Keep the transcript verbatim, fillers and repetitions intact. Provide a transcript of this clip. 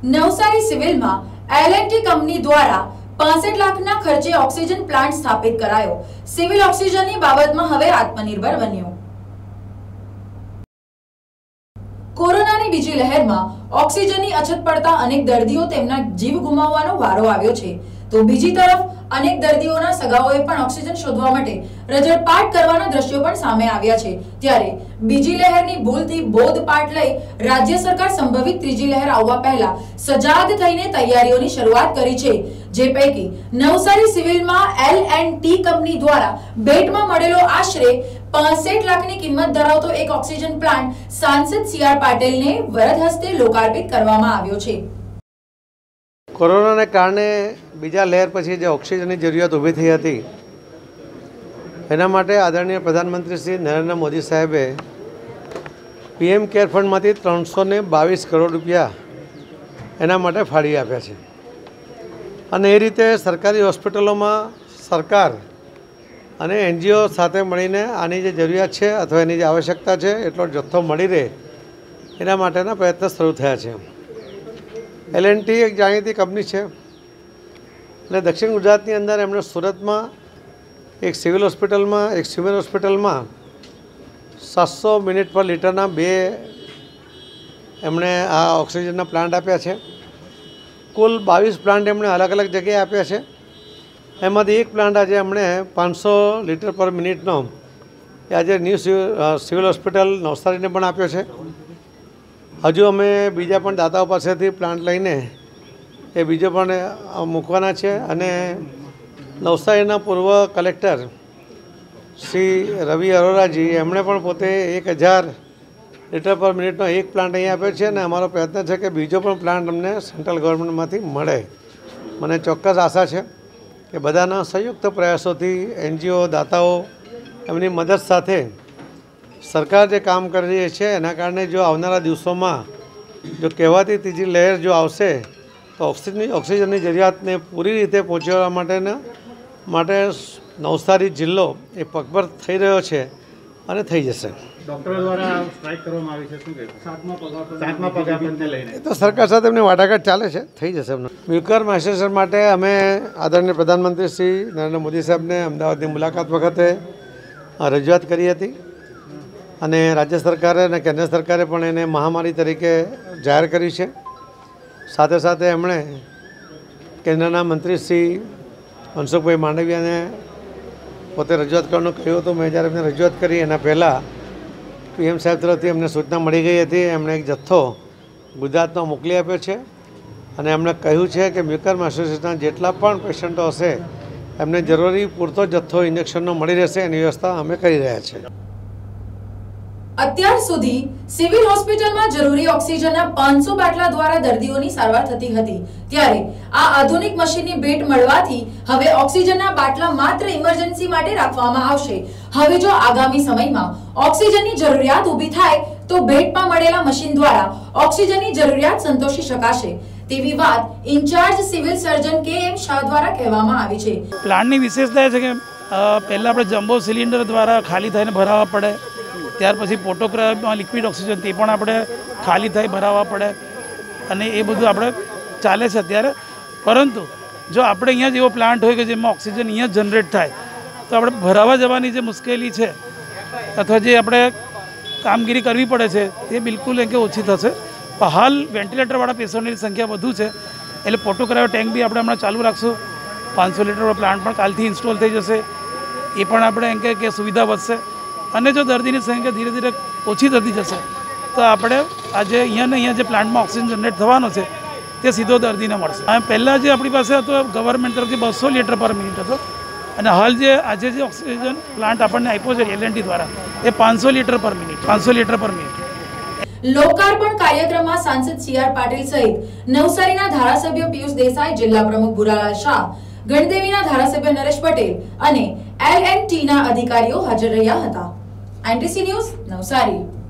નવસારી સિવિલમાં L and T company દ્વારા પાસઠ લાખના ખર્ચે ઓક્સિજન પ્લાન્ટ સ્થાપિત કરાયો। સિવિલ ઓક્સિજનની બાબતમાં હવે આત્મનિર્ભર બન્યું। કોરોનાની બીજી લહેરમાં ઓક્સિજનની અછત પડતા અનેક દર્દીઓ તેમના જીવ ગુમાવવાનો વારો આવ્યો છે, તો બીજી તરફ અનેક દર્દીઓના સગાઓએ પણ ઓક્સિજન શોધવા માટે રજળપાટ કરવાના દ્રશ્યો પણ સામે આવ્યા છે। ત્યારે બીજી લહેરની ભૂલથી બોધપાઠ લઈ રાજ્ય સરકાર સંભવિત ત્રીજી લહેર આવવા પહેલા સજાગ થઈને તૈયારીઓની શરૂઆત કરી છે, જે પૈકી નવસારી સિવિલમાં એલ એન્ડ ટી કંપની દ્વારા ભેટમાં મળેલો આશરે પાસઠ લાખની કિંમત ધરાવતો એક ઓક્સિજન પ્લાન્ટ સાંસદ સી આર પાટીલને વરદ હસ્તે લોકાર્પિત કરવામાં આવ્યો છે। કોરોનાને કારણે બીજા લહેર પછી જે ઓક્સિજનની જરૂરિયાત ઊભી થઈ હતી, એના માટે આદરણીય પ્રધાનમંત્રી શ્રી નરેન્દ્ર મોદી સાહેબે પીએમ કેર ફંડમાંથી ત્રણસો ને બાવીસ કરોડ રૂપિયા એના માટે ફાળવી આપ્યા છે અને એ રીતે સરકારી હોસ્પિટલોમાં સરકાર અને એનજીઓ સાથે મળીને આની જે જરૂરિયાત છે અથવા એની જે આવશ્યકતા છે એટલો જથ્થો મળી રહે એના માટેના પ્રયત્ન શરૂ થયા છે। એલ એન્ડ ટી એક જાણીતી કંપની છે અને દક્ષિણ ગુજરાતની અંદર એમણે સુરતમાં એક સિવિલ હોસ્પિટલમાં એક સિવિલ હોસ્પિટલમાં સાતસો મિનિટ પર લીટરના બે એમણે આ ઓક્સિજનના પ્લાન્ટ આપ્યા છે। કુલ બાવીસ પ્લાન્ટ એમણે અલગ અલગ જગ્યાએ આપ્યા છે। એમાંથી એક પ્લાન્ટ આજે એમણે પાંચસો લીટર પર મિનિટનો એ આજે ન્યૂ સિવિલ હોસ્પિટલ નવસારીને પણ આપ્યો છે। હજુ અમે બીજા પણ દાતાઓ પાસેથી પ્લાન્ટ લઈને એ બીજો પણ મૂકવાના છે અને નવસારીના પૂર્વ કલેક્ટર શ્રી રવિ અરોરાજી એમણે પણ પોતે એક હજાર લીટર પર મિનિટનો એક પ્લાન્ટ અહીં આપ્યો છે અને અમારો પ્રયત્ન છે કે બીજો પણ પ્લાન્ટ અમને સેન્ટ્રલ ગવર્મેન્ટમાંથી મળે। મને ચોક્કસ આશા છે કે બધાના સંયુક્ત પ્રયાસોથી એનજીઓ દાતાઓ એમની મદદ સાથે સરકાર જે કામ કરી રહી છે એના કારણે જો આવનારા દિવસોમાં જો કહેવાતી ત્રીજી લહેર જો આવશે તો ઓક્સિજનની ઓક્સિજનની જરૂરિયાતને પૂરી રીતે પહોંચવા માટેના માટે નવસારી જિલ્લો એ પગભર થઈ રહ્યો છે અને થઈ જશે। ડોક્ટરો દ્વારા સ્ટ્રાઇક કરવામાં આવી છે, શું કહેશો? સાતમા પગાર સાતમા પગાર બંને લઈને એ તો સરકાર સાથે એમની વાટાઘાટ ચાલે છે, થઈ જશે એમને। મ્યુકર માઇસેશન માટે અમે આદરણીય પ્રધાનમંત્રી શ્રી નરેન્દ્ર મોદી સાહેબને અમદાવાદની મુલાકાત વખતે રજૂઆત કરી હતી અને રાજ્ય સરકારે અને કેન્દ્ર સરકારે પણ એને મહામારી તરીકે જાહેર કરી છે। સાથે સાથે એમણે કેન્દ્રના મંત્રી શ્રી મનસુખભાઈ માંડવિયાને પોતે રજૂઆત કરવાનું કહ્યું હતું। મેં જ્યારે એમને રજૂઆત કરી એના પહેલાં પીએમ સાહેબ તરફથી એમને સૂચના મળી ગઈ હતી। એમણે એક જથ્થો ગુજરાતમાં મોકલી આપ્યો છે અને એમણે કહ્યું છે કે મ્યુકર માઇસેસિસના જેટલા પણ પેશન્ટો હશે એમને જરૂરી પૂરતો જથ્થો ઇન્જેક્શનનો મળી રહેશે એની વ્યવસ્થા અમે કરી રહ્યા છીએ। અત્યાર સુધી સિવિલ હોસ્પિટલમાં જરૂરી ઓક્સિજનના પાંચસો બાટલા દ્વારા દર્દીઓની સારવાર થતી હતી, ત્યારે આ આધુનિક મશીનની ભેટ મળવાથી હવે ઓક્સિજનના બાટલા માત્ર ઇમરજન્સી માટે રાખવામાં આવશે। હવે જો આગામી સમયમાં ઓક્સિજનની જરૂરિયાત ઊભી થાય તો ભેટમાં મળેલા મશીન દ્વારા ઓક્સિજનની જરૂરિયાત સંતોષી શકાશે તેવી વાત ઇન્ચાર્જ સિવિલ સર્જન કે એમ શાહ દ્વારા કહેવામાં આવી છે। પ્લાન્ટની વિશેષતા છે કે પહેલા આપણે જમ્બો સિલિન્ડર દ્વારા ખાલી થઈને ભરાવવા પડે, ત્યાર પછી પોટોક્રાયોમાં લિક્વિડ ઓક્સિજન તે પણ આપણે ખાલી થઈ ભરાવવા પડે અને એ બધું આપણે ચાલે છે અત્યારે। પરંતુ જો આપણે અહીંયા જેવો પ્લાન્ટ હોય કે જેમાં ઓક્સિજન અહીંયા જનરેટ થાય તો આપણે ભરાવા જવાની જે મુશ્કેલી છે અથવા જે આપણે કામગીરી કરવી પડે છે તે બિલકુલ એમ કે ઓછી થશે। પણ હાલ વેન્ટિલેટરવાળા પેશન્ટની સંખ્યા વધુ છે એટલે પોટોક્રાયો ટેન્ક બી આપણે હમણાં ચાલુ રાખશું। પાંચસો લીટરવાળો પ્લાન્ટ પણ કાલથી ઇન્સ્ટોલ થઈ જશે, એ પણ આપણે એમ કે સુવિધા વધશે અને જો દર્દીની સંખ્યા ધીરે ધીરે ઓછી થતી જશે તો આપણે આજે અહીંયા ને અહીંયા જે પ્લાન્ટમાં ઓક્સિજન જનરેટ થવાનો છે તે સીધો દર્દીને મળશે। અને પહેલાં જે આપણી પાસે હતો ગવર્મેન્ટ તરફથી બસો લીટર પર મિનિટ હતો અને હાલ જે આજે જે ઓક્સિજન પ્લાન્ટ આપણને આપ્યો છે એલ એન્ડ ટી દ્વારા એ પાંચસો લીટર પર મિનિટ પાંચસો લીટર પર મિનિટ। લોકાર્પણ કાર્યક્રમમાં સાંસદ સી આર પાટીલ સહિત નવસારીના ધારાસભ્ય પિયુષ દેસાઈ, જિલ્લા પ્રમુખ ભુરાલાલ શાહ, ગણદેવીના ધારાસભ્ય નરેશ પટેલ અને એલ એન્ડ ટી ના અધિકારીઓ હાજર રહ્યા હતા। ITC news Navsari.